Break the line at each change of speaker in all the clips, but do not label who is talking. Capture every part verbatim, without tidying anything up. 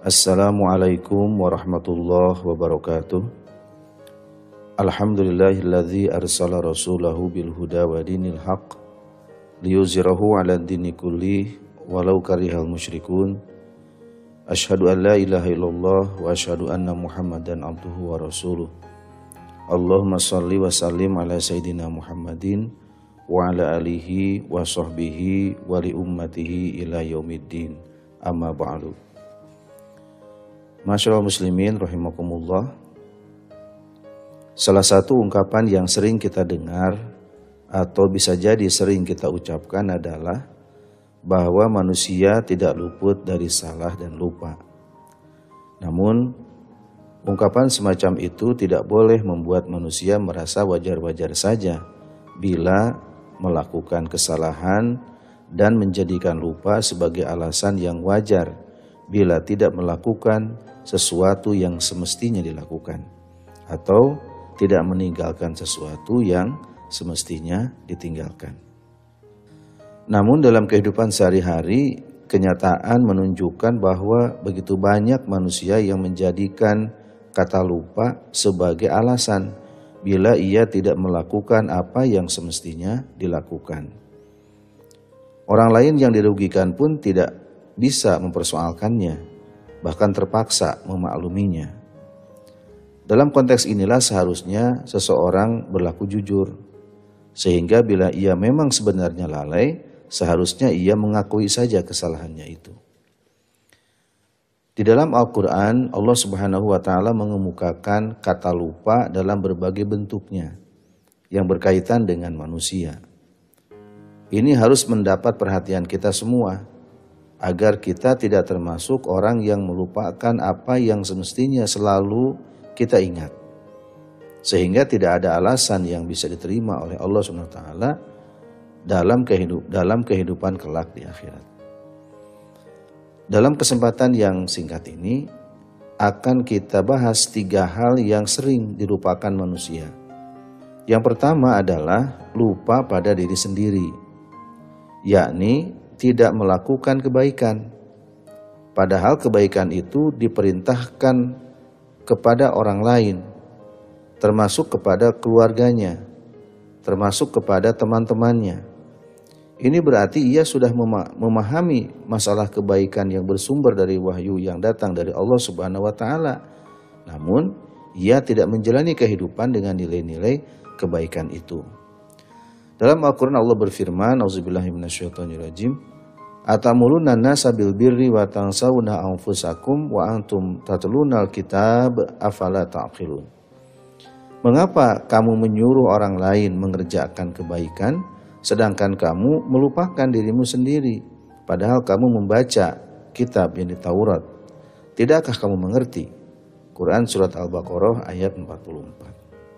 Assalamualaikum warahmatullahi wabarakatuh. Alhamdulillahilladzi arsala rasulahu bil huda wa dinil haq liyuzhirahu 'ala dini kulli walau karihal musyrikun. Asyhadu an la ilaha illallah wa asyhadu anna Muhammadan abduhu wa rasuluh. Allahumma shalli wa sallim ala sayyidina Muhammadin wa ala alihi wa sahbihi wa li ummatihi ila yaumiddin. Amma ba'du. Masyaallah muslimin rahimakumullah. Salah satu ungkapan yang sering kita dengar atau bisa jadi sering kita ucapkan adalah bahwa manusia tidak luput dari salah dan lupa. Namun ungkapan semacam itu tidak boleh membuat manusia merasa wajar-wajar saja bila melakukan kesalahan dan menjadikan lupa sebagai alasan yang wajar bila tidak melakukan sesuatu yang semestinya dilakukan atau tidak meninggalkan sesuatu yang semestinya ditinggalkan. Namun dalam kehidupan sehari-hari, kenyataan menunjukkan bahwa begitu banyak manusia yang menjadikan kata lupa sebagai alasan bila ia tidak melakukan apa yang semestinya dilakukan. Orang lain yang dirugikan pun tidak bisa mempersoalkannya, bahkan terpaksa memakluminya. Dalam konteks inilah seharusnya seseorang berlaku jujur, sehingga bila ia memang sebenarnya lalai, seharusnya ia mengakui saja kesalahannya itu. Di dalam Al-Quran, Allah Subhanahu wa Ta'ala mengemukakan kata lupa dalam berbagai bentuknya yang berkaitan dengan manusia. Ini harus mendapat perhatian kita semua, agar kita tidak termasuk orang yang melupakan apa yang semestinya selalu kita ingat. Sehingga tidak ada alasan yang bisa diterima oleh Allah subhanahu wa taala dalam kehidup, dalam kehidupan kelak di akhirat. Dalam kesempatan yang singkat ini akan kita bahas tiga hal yang sering dilupakan manusia. Yang pertama adalah lupa pada diri sendiri, yakni tidak melakukan kebaikan, padahal kebaikan itu diperintahkan kepada orang lain, termasuk kepada keluarganya, termasuk kepada teman-temannya. Ini berarti ia sudah memahami masalah kebaikan yang bersumber dari wahyu yang datang dari Allah Subhanahu wa Ta'ala, namun ia tidak menjalani kehidupan dengan nilai-nilai kebaikan itu. Dalam Al-Quran Allah berfirman, auzubillahi minasyaitonirrajim, atamuruna nasa bil birri wa tansawna anfusakum wa antum tatlunal kitab afala ta'qilun. Mengapa kamu menyuruh orang lain mengerjakan kebaikan sedangkan kamu melupakan dirimu sendiri, padahal kamu membaca kitab yang di Taurat? Tidakkah kamu mengerti? Quran surat Al-Baqarah ayat empat puluh empat.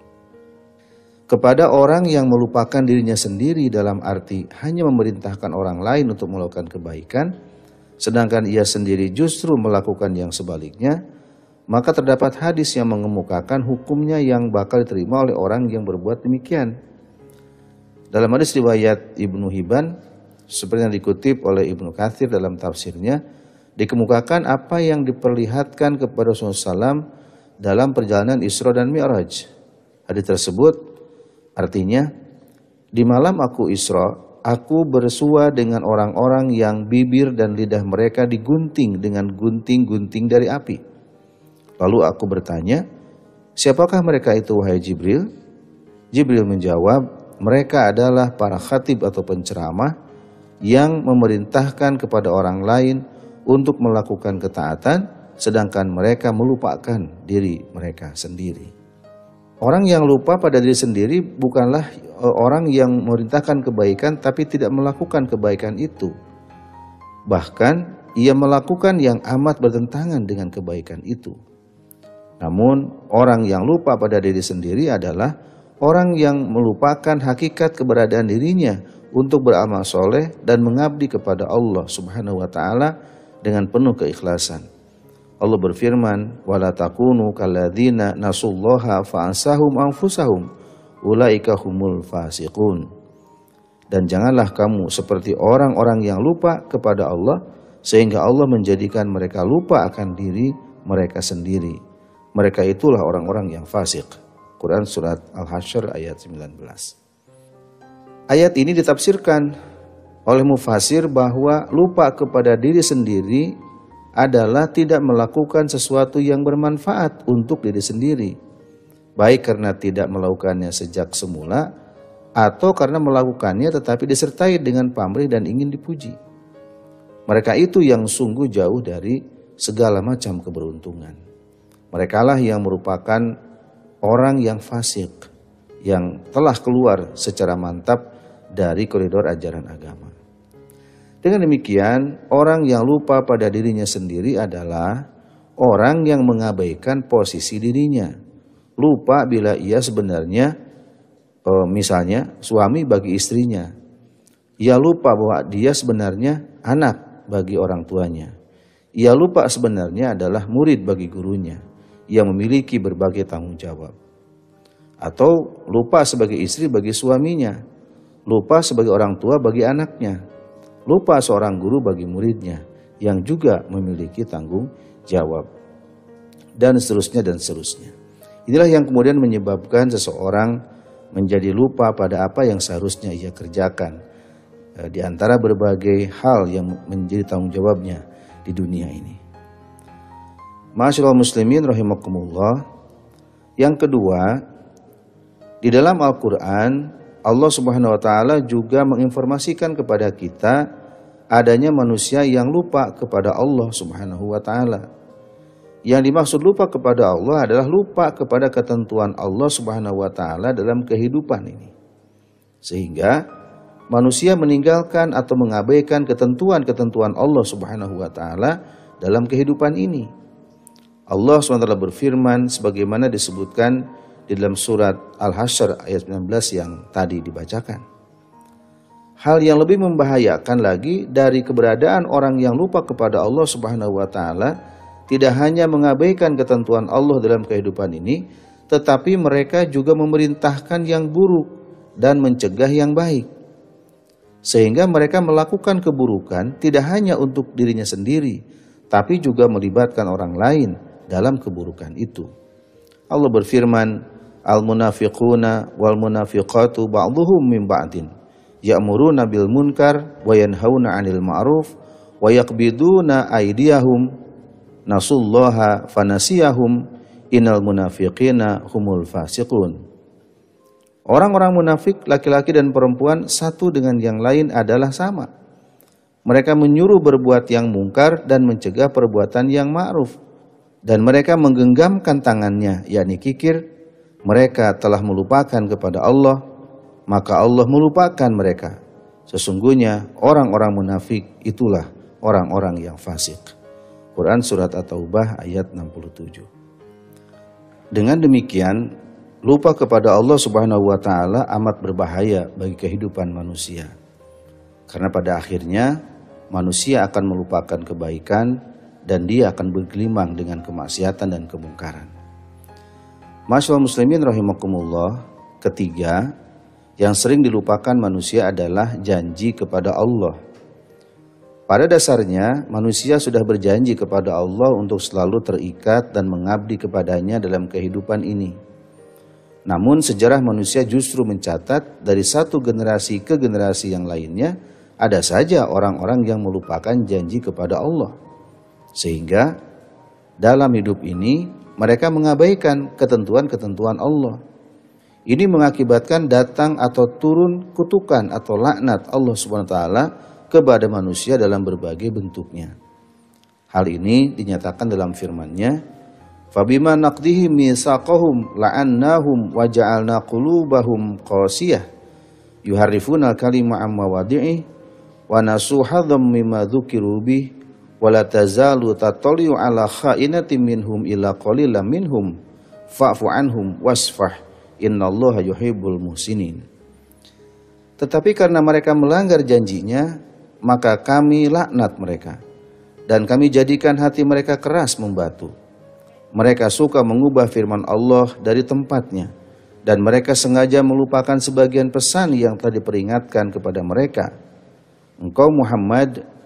Kepada orang yang melupakan dirinya sendiri dalam arti hanya memerintahkan orang lain untuk melakukan kebaikan, sedangkan ia sendiri justru melakukan yang sebaliknya, maka terdapat hadis yang mengemukakan hukumnya yang bakal diterima oleh orang yang berbuat demikian. Dalam hadis riwayat Ibnu Hibban, seperti yang dikutip oleh Ibnu Katsir dalam tafsirnya, dikemukakan apa yang diperlihatkan kepada Rasulullah shallallahu alaihi wasallam dalam perjalanan Isra dan Mi'raj. Hadis tersebut artinya, di malam aku Isra, aku bersua dengan orang-orang yang bibir dan lidah mereka digunting dengan gunting-gunting dari api. Lalu aku bertanya, siapakah mereka itu wahai Jibril? Jibril menjawab, mereka adalah para khatib atau penceramah yang memerintahkan kepada orang lain untuk melakukan ketaatan, sedangkan mereka melupakan diri mereka sendiri. Orang yang lupa pada diri sendiri bukanlah orang yang memerintahkan kebaikan tapi tidak melakukan kebaikan itu. Bahkan ia melakukan yang amat bertentangan dengan kebaikan itu. Namun orang yang lupa pada diri sendiri adalah orang yang melupakan hakikat keberadaan dirinya untuk beramal soleh dan mengabdi kepada Allah Subhanahu wa Ta'ala dengan penuh keikhlasan. Allah berfirman, wala takunu kalladzina nasullaha fa'ansahum anfusahum ulaika humul fasiqun. Dan janganlah kamu seperti orang-orang yang lupa kepada Allah sehingga Allah menjadikan mereka lupa akan diri mereka sendiri. Mereka itulah orang-orang yang fasik. Quran Surat Al-Hasyr ayat sembilan belas. Ayat ini ditafsirkan oleh mufasir bahwa lupa kepada diri sendiri adalah tidak melakukan sesuatu yang bermanfaat untuk diri sendiri, baik karena tidak melakukannya sejak semula atau karena melakukannya tetapi disertai dengan pamrih dan ingin dipuji. Mereka itu yang sungguh jauh dari segala macam keberuntungan. Merekalah yang merupakan orang yang fasik, yang telah keluar secara mantap dari koridor ajaran agama. Dengan demikian, orang yang lupa pada dirinya sendiri adalah orang yang mengabaikan posisi dirinya. Lupa bila ia sebenarnya, e, misalnya suami bagi istrinya. Ia lupa bahwa dia sebenarnya anak bagi orang tuanya. Ia lupa sebenarnya adalah murid bagi gurunya yang memiliki berbagai tanggung jawab. Atau lupa sebagai istri bagi suaminya. Lupa sebagai orang tua bagi anaknya. Lupa seorang guru bagi muridnya yang juga memiliki tanggung jawab. Dan seterusnya dan seterusnya. Inilah yang kemudian menyebabkan seseorang menjadi lupa pada apa yang seharusnya ia kerjakan. Di antara berbagai hal yang menjadi tanggung jawabnya di dunia ini. Ma'asyiral muslimin rahimakumullah. Yang kedua, di dalam Al-Quran Allah Subhanahu wa taala juga menginformasikan kepada kita adanya manusia yang lupa kepada Allah Subhanahu wa taala. Yang dimaksud lupa kepada Allah adalah lupa kepada ketentuan Allah Subhanahu wa taala dalam kehidupan ini. Sehingga manusia meninggalkan atau mengabaikan ketentuan-ketentuan Allah Subhanahu wa taala dalam kehidupan ini. Allah subhanahu wa taala berfirman sebagaimana disebutkan di dalam surat Al-Hasyr ayat sembilan belas yang tadi dibacakan. Hal yang lebih membahayakan lagi dari keberadaan orang yang lupa kepada Allah Subhanahu wa taala tidak hanya mengabaikan ketentuan Allah dalam kehidupan ini, tetapi mereka juga memerintahkan yang buruk dan mencegah yang baik. Sehingga mereka melakukan keburukan tidak hanya untuk dirinya sendiri, tapi juga melibatkan orang lain dalam keburukan itu. Allah berfirman, Al-munafiquna wal munafiqatu ba'dhuhum min ba'din ya'muruna bil munkar wa yanhauna 'anil ma'ruf wa yaqbiduna aydiyahum nasullaha fanasiyahum innal munafiqina humul fasiqun. Orang-orang munafik laki-laki dan perempuan satu dengan yang lain adalah sama. Mereka menyuruh berbuat yang mungkar dan mencegah perbuatan yang ma'ruf, dan mereka menggenggamkan tangannya yakni kikir. Mereka telah melupakan kepada Allah, maka Allah melupakan mereka. Sesungguhnya orang-orang munafik itulah orang-orang yang fasik. Quran Surat At-Taubah ayat enam puluh tujuh. Dengan demikian, lupa kepada Allah Subhanahu wa taala amat berbahaya bagi kehidupan manusia. Karena pada akhirnya manusia akan melupakan kebaikan dan dia akan bergelimang dengan kemaksiatan dan kemungkaran. Ma'asyiral muslimin rahimakumullah. Ketiga, yang sering dilupakan manusia adalah janji kepada Allah. Pada dasarnya, manusia sudah berjanji kepada Allah untuk selalu terikat dan mengabdi kepadanya dalam kehidupan ini. Namun sejarah manusia justru mencatat dari satu generasi ke generasi yang lainnya, ada saja orang-orang yang melupakan janji kepada Allah. Sehingga dalam hidup ini, mereka mengabaikan ketentuan-ketentuan Allah. Ini mengakibatkan datang atau turun kutukan atau laknat Allah Subhanahu wa taala kepada manusia dalam berbagai bentuknya. Hal ini dinyatakan dalam firman-Nya, "Fabima naqdihim mitsaqahum la'annahum wa ja'alna qulubahum qasiyah yuharrifuna al-kalima an mawadhi'i wa nasu hadzam mimma dzukiru bih wala tazalu tatali'u ala kha'inatin minhum illa qalilan minhum fa'fu anhum wasfah innallaha yuhibbul muhsinin." Tetapi karena mereka melanggar janjinya, maka kami laknat mereka dan kami jadikan hati mereka keras membatu. Mereka suka mengubah firman Allah dari tempatnya dan mereka sengaja melupakan sebagian pesan yang telah diperingatkan kepada mereka. Engkau Muhammad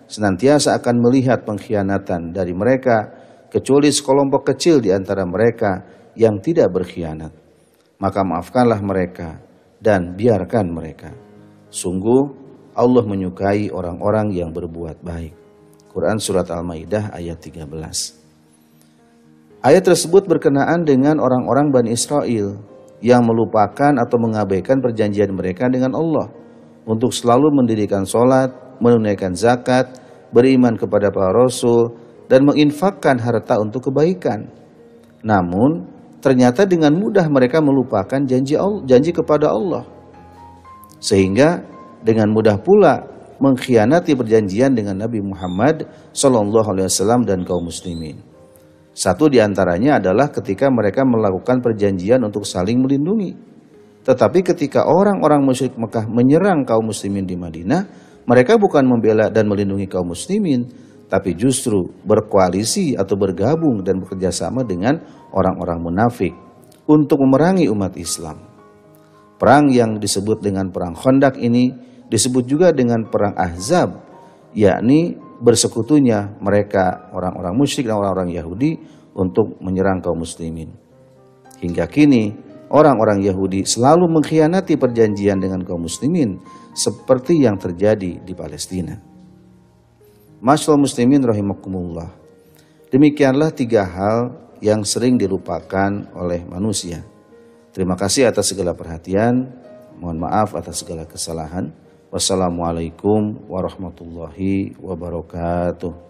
senantiasa akan melihat pengkhianatan dari mereka, kecuali sekelompok kecil di antara mereka yang tidak berkhianat. Maka maafkanlah mereka dan biarkan mereka. Sungguh Allah menyukai orang-orang yang berbuat baik. Quran Surat Al-Maidah ayat tiga belas. Ayat tersebut berkenaan dengan orang-orang Bani Israel yang melupakan atau mengabaikan perjanjian mereka dengan Allah untuk selalu mendirikan sholat, menunaikan zakat, beriman kepada para rasul, dan menginfakkan harta untuk kebaikan. Namun, ternyata dengan mudah mereka melupakan janji Allah, janji kepada Allah. Sehingga dengan mudah pula mengkhianati perjanjian dengan Nabi Muhammad shallallahu alaihi wasallam dan kaum muslimin. Satu di antaranya adalah ketika mereka melakukan perjanjian untuk saling melindungi. Tetapi ketika orang-orang musyrik Mekah menyerang kaum muslimin di Madinah, mereka bukan membela dan melindungi kaum muslimin, tapi justru berkoalisi atau bergabung dan bekerjasama dengan orang-orang munafik untuk memerangi umat Islam. Perang yang disebut dengan perang Khandaq ini disebut juga dengan perang Ahzab, yakni bersekutunya mereka orang-orang musyrik dan orang-orang Yahudi untuk menyerang kaum muslimin. Hingga kini orang-orang Yahudi selalu mengkhianati perjanjian dengan kaum muslimin seperti yang terjadi di Palestina. Masyaallah muslimin rahimakumullah. Demikianlah tiga hal yang sering dilupakan oleh manusia. Terima kasih atas segala perhatian. Mohon maaf atas segala kesalahan. Wassalamualaikum warahmatullahi wabarakatuh.